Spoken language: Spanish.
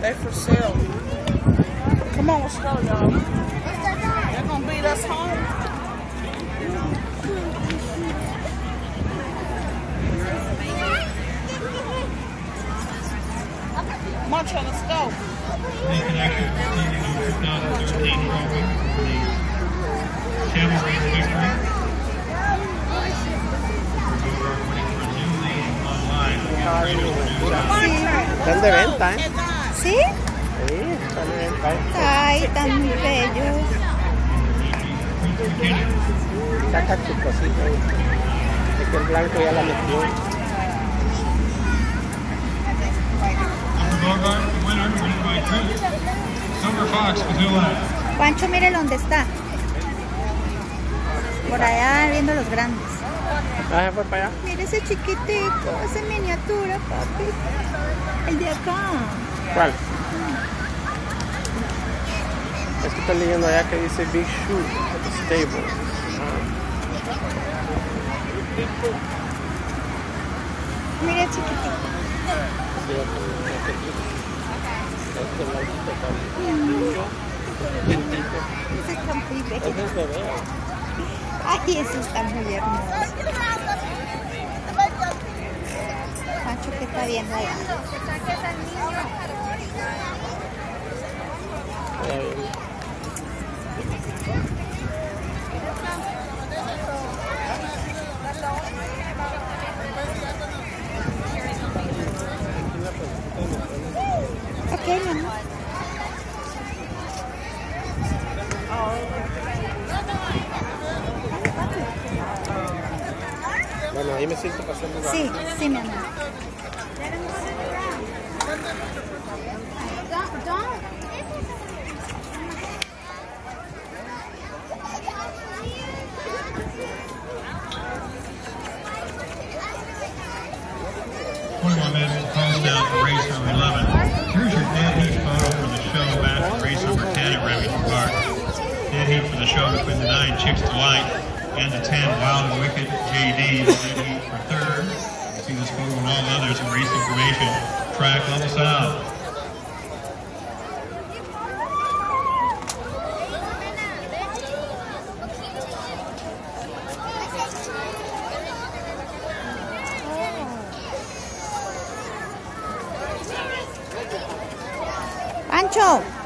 They for sale. Come on, let's go, y'all. They're gonna beat us home. Munch, let's go. In connection with the 2013 trophy for the Camel Race victory. We're waiting for a new lead online. Están de venta, ¿eh? ¿Sí? Sí, están de venta. Ay, tan bellos. Saca tu cosita. Es que el blanco ya la metió. Bogart, the winner, winning by Truth. Silver Fox, Missoula. Pancho, mire dónde está. Por allá viendo los grandes. Ah, fue para allá. Mire ese chiquitico, esa miniatura, papi. El de acá. ¿Cuál? Es que estoy leyendo allá que dice Big Shoe at the stable. Mire chiquitico. Ese está muy bello. Ay, eso está muy hermoso. Pancho, ¿qué está viendo allá? Ok, mi amor. Bueno, ahí me siento pasando la... Sí, sí, mi amor. Minutes to close down for race number 11. Here's your dead heat photo for the show back for race number 10 at Remington Park. Dead heat for the show between the 9 Chicks Delight and the 10 Wild and Wicked JD. Dead heat for third. You see this photo and all others in race information. Track level south. Pancho.